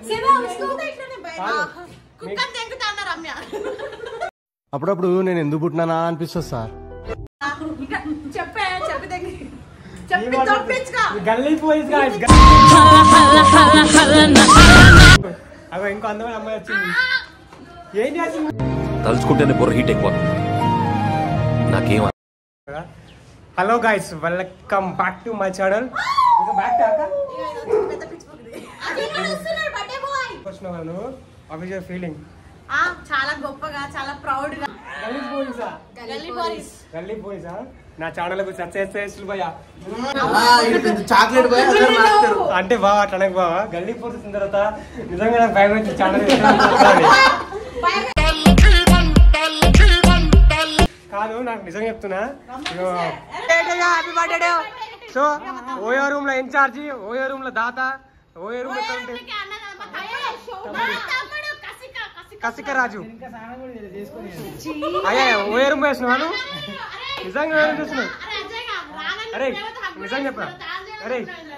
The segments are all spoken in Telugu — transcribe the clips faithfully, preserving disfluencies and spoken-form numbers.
అప్పుడప్పుడు నేను ఎందుకు పుట్టినానా అనిపిస్తుంది సార్. అగో ఇంకో అందమైన అమ్మాయి వచ్చింది. ఏం చేస్తుంది? తలుచుకుంటేనే బుర్ర హీట్ అయిపోతుంది నాకేం. Hello guys, welcome back to my channel. ఇంకా బ్యాక్ టు అక్క నువ్వు ఆఫీషియల్ ఫీలింగ్ చాలా గొప్పగా, చాలా ప్రౌడ్ గా. గల్లీ బాయ్సా? నా ఛానల్ సక్సెస్ భయ్యా చాక్లెట్ అంటే బావా అట్లా బావా. గల్లీ పోర్స్ వచ్చిన తర్వాత నిజంగా నాకు భయం వచ్చి ఛానల్ కాదు, నాకు నిజంగా చెప్తున్నా. సో ఓయో రూమ్ లో ఇన్ఛార్జి, ఓయో రూమ్ లో దాత, ఓయో రూమ్ లో కసిక రాజు. అయ్యా ఓయో రూమ్ వేసినావు నిజంగా చూస్తున్నావు. అరే నిజంగా చెప్పరా? అరే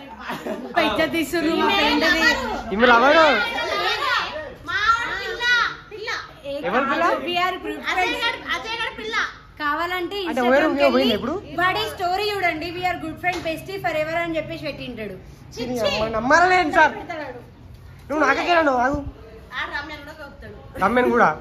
ఇమ్మ ఎవరు ఎవరు పిల్ల కావాలంటే వాడి స్టోరీ చూడండి. We're good friend bestie forever అని చెప్పేసి పెట్టింటాడు. నమ్మలేదు సార్. నువ్వు నాకే నువ్వు రమ్యను కూడా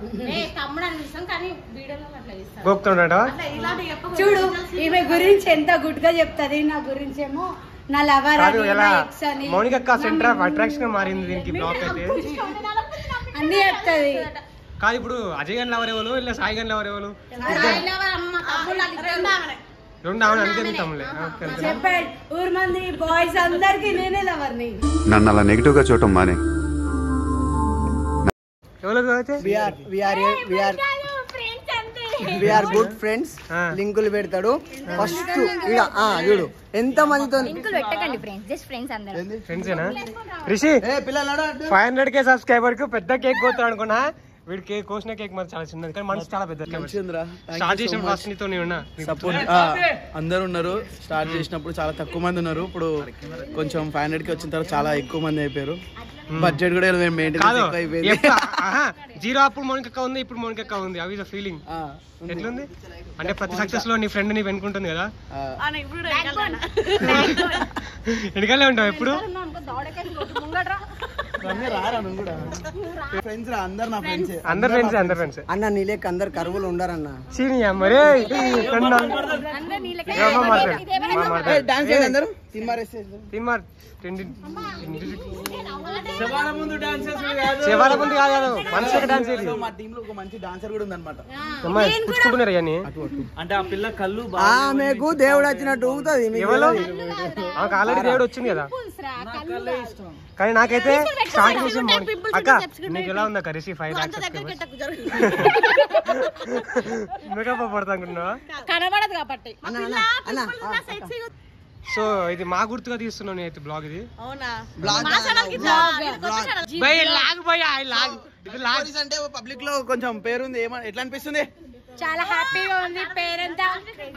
గోపుతున్నాడ. చూడు ఈమె గురించి ఎంత గుడ్ గా చెప్తాది. నా గురించి ఏమో నా లవర్ అని. మౌనిక అక్క సెంటర్ ఆఫ్ అట్రాక్షన్ గా మారింది దీనికి. బ్లాక్ అయితే అన్ని చెప్తాది. కాదు ఇప్పుడు అజయ్ గన్ లవర్ ఎవరు, ఇలా సాయి గన్ లవర్ ఎవరు? రెండు ఆమె అనుకే తమ్ములే చెప్పాడు. ఊరు మంది బాయ్స్ అందరికి నేనే లవర్ని. నన్ను అలా నెగిటివ్ గా చూడటం మానే. గుడ్ ఫ్రెండ్స్ లింకులు పెడతాడు ఫస్ట్. చూడు ఎంత మందితో ఫ్రెండ్సేనా Rishi. Five hundred K subscriber కు పెద్ద కేక్ కోతాడు అనుకున్నా. వీడి కేక్ కోసిన కేక్ మరి చాలా చిన్నది కానీ మనసు చాలా పెద్ద. స్టార్ట్ చేసిన ఫస్ట్ నీతో సపోర్ట్ అందరు ఉన్నారు. స్టార్ట్ చేసినప్పుడు చాలా తక్కువ మంది ఉన్నారు. ఇప్పుడు కొంచెం ఫైవ్ హండ్రెడ్ కి వచ్చిన తర్వాత చాలా ఎక్కువ మంది అయిపోయారు. బడ్జెట్ కూడా జీరో అప్పుడు మౌనిక ఉంది, ఇప్పుడు మౌనిక ఉంది. అవి ఫీలింగ్ ఎట్లుంది అంటే ప్రతి సక్సెస్ లో నీ ఫ్రెండ్ ని వెనుకుంటుంది కదా. వెనకాలే ఉంటావు ఎప్పుడు. అందరు ఫ్రెండ్స్ అందరు ఫ్రెండ్స్ అన్న నీ లెక్క అందరు కరువులు ఉండరన్న. మరే శివాల ముందు కాదు మనిషి డాన్స్ మా టీమ్ లో ఒక మంచి డాన్సర్ కూడా ఉందన్నమాట. పుచ్చుకుంటున్నారు అని అంటే ఆ పిల్ల కళ్ళు ఆమెకు దేవుడు వచ్చినట్టు ఊగుతుంది. ఆమెకు ఆల్రెడీ దేవుడు వచ్చింది కదా. కానీ నాకైతే స్టార్ట్ చేసాం అక్క. నీకు ఎలా ఉంది అక్క రిషి ఫైవ్ లాక్స్ మేకప్ పడతా అనుకుంటున్నావా? సో ఇది మా గుర్తుగా తీస్తున్నావు నేనైతే బ్లాగ్. ఇది అంటే పబ్లిక్ లో కొంచెం పేరుంది. ఏమన్నా ఎట్లా అనిపిస్తుంది? చాలా హ్యాపీగా ఉంది. పేరెంతా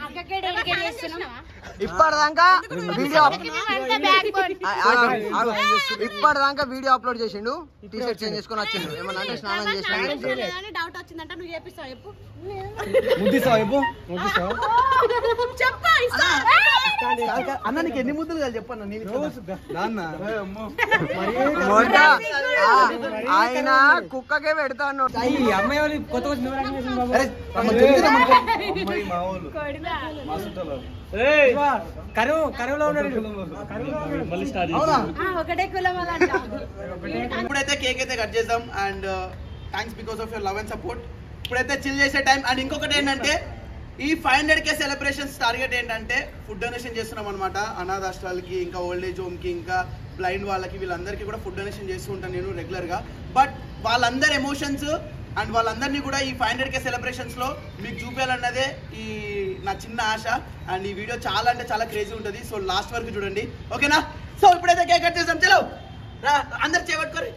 ఇప్పటిదాకా వీడియో ఇప్పటిదాకా వీడియో అప్లోడ్ చేసిండు. టీ షర్ట్ చేంజ్ చేసుకుని వచ్చిండు. ఏమన్నా అంటే స్నానం చేసిన అన్న నీకు ఎన్ని ముద్దులు కాదు చెప్పన్న. ఆయన కుక్కకే పెడతాను. అమ్మాయి వాళ్ళు కొత్త కరువు కరువులో ఉన్నాడు. ఇప్పుడైతే కేక్ అయితే కట్ చేద్దాం. And thanks because of your love and support. ఇప్పుడైతే చిల్ చేసే టైం. అండ్ ఇంకొకటి ఏంటంటే ఈ five hundred K celebrations target ఏంటంటే ఫుడ్ డొనేషన్ చేస్తున్నాం అనమాట. అనాథాశ్రమాలకి, ఇంకా ఓల్డ్ ఏజ్ హోమ్ కి, ఇంకా బ్లైండ్ వాళ్ళకి, వీళ్ళందరికీ కూడా ఫుడ్ డొనేషన్ చేస్తూ ఉంటాను నేను రెగ్యులర్ గా. బట్ వాళ్ళందరి ఎమోషన్స్ అండ్ వాళ్ళందరినీ కూడా ఈ ఫైవ్ హండ్రెడ్ కే సెలబ్రేషన్స్ లో మీకు చూపించాలన్నదే ఈ నా చిన్న ఆశ. అండ్ ఈ వీడియో చాలా అంటే చాలా క్రేజీ ఉంటుంది. సో లాస్ట్ వరకు చూడండి, ఓకేనా? సో ఇప్పుడైతే కేక్ కట్ చేస్తాం. చలో అందరు చేపట్టుకోరు.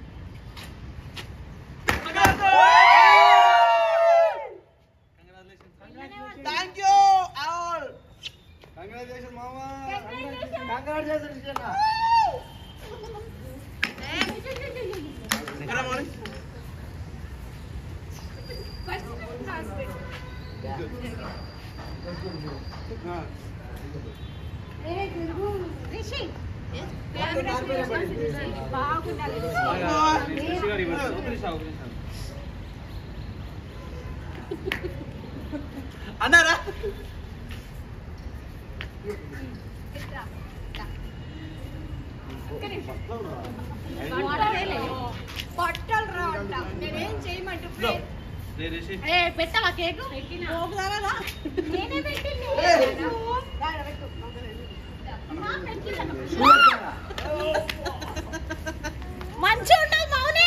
Thank you all. కంగ్రాచులేషన్ మామా. కంగ్రాచులేషన్. అన్నారా పట్టలు రా నేనేం చేయమంటు పెట్టవా కేకు నేనే పెట్టింది మంచి ఉంటుంది మౌనే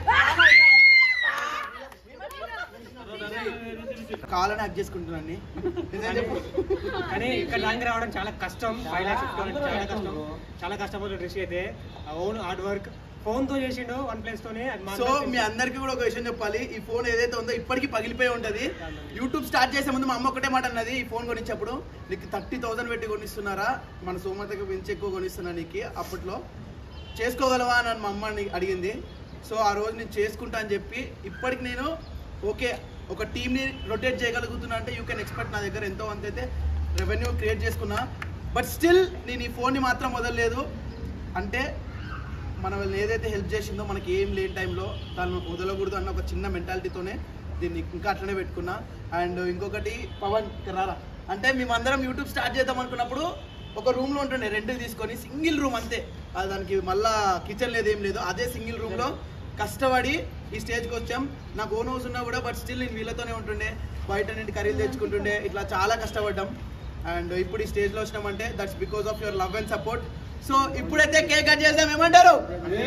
కావాలని యాక్ట్ చేసుకుంటున్నాను కానీ ఇక్కడ దానికి రావడం చాలా కష్టం. ఫైవ్ లాక్స్ చాలా కష్టం, చాలా కష్టపడి రిషి అయితే ఓన్ హార్డ్ వర్క్ ఫోన్ తో చేసిండు వన్ ప్లస్ తోనే. సో మీ అందరికి కూడా ఒక విషయం చెప్పాలి, ఈ ఫోన్ ఏదైతే ఉందో ఇప్పటికీ పగిలిపోయి ఉంటది. యూట్యూబ్ స్టార్ట్ చేసే ముందు మా అమ్మ ఒకటే మాట అన్నది, ఈ ఫోన్ కొనిచ్చినప్పుడు నీకు థర్టీ థౌసండ్ పెట్టి కొనిస్తున్నారా, మన సోమతకి పెంచి ఎక్కువ కొనిస్తున్నా నీకు, అప్పట్లో చేసుకోగలవా అని మా అమ్మని అడిగింది. సో ఆ రోజు నేను చేసుకుంటా అని చెప్పి ఇప్పటికి నేను ఓకే ఒక టీమ్ని రొటేట్ చేయగలుగుతున్నా అంటే యూ కెన్ ఎక్స్పెక్ట్ నా దగ్గర ఎంతో అంత అయితే రెవెన్యూ క్రియేట్ చేసుకున్నా. బట్ స్టిల్ నేను ఈ ఫోన్ని మాత్రం వదలలేదు. అంటే మనం ఏదైతే హెల్ప్ చేసిందో మనకి ఏం లేని టైంలో దాన్ని వదలకూడదు అన్న ఒక చిన్న మెంటాలిటీతోనే దీన్ని ఇంకా అట్లనే పెట్టుకున్నా. అండ్ ఇంకొకటి పవన్ రారా అంటే మేమందరం యూట్యూబ్ స్టార్ట్ చేద్దాం అనుకున్నప్పుడు ఒక రూమ్లో ఉంటుండే రెంట్కి తీసుకొని, సింగిల్ రూమ్ అంతే, అది దానికి మళ్ళా కిచెన్ లేదు ఏం లేదు, అదే సింగిల్ రూమ్లో కష్టపడి ఈ స్టేజ్కి వచ్చాం. నాకు ఓన్ హౌస్ ఉన్నా కూడా బట్ స్టిల్ నేను వీళ్ళతోనే ఉంటుండే, బయట నుండి ఖరీదు తెచ్చుకుంటుండే, ఇట్లా చాలా కష్టపడ్డాం. అండ్ ఇప్పుడు ఈ స్టేజ్లో వచ్చినామంటే that's because of your love and support. So ఇప్పుడైతే కేక్ కట్ చేద్దాం, ఏమంటారు?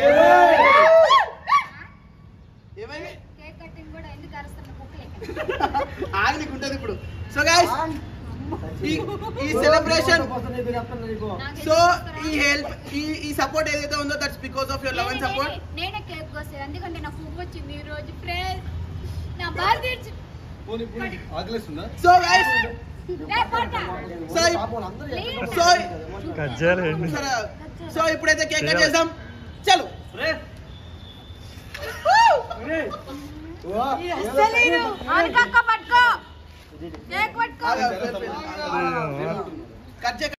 ఏమైంది ఆగి నీకు ఉంటుంది ఇప్పుడు. సో గైస్ ఈ సెలబ్రేషన్, సో ఈ హెల్ప్ ఈ సపోర్ట్ ఏదైతే ఉందో that's because of your love and support. నేనే కేక్ కోసేది ఎందుకంటే నాకు పువ్వు వచ్చింది ఈ రోజు ఫ్రెండ్ నా బర్త్డే. సో గైస్ సో ఇప్పుడైతే కేక్ కట్ చేద్దాం, చలో. పట్టుకో కేక్ పట్టుకో కట్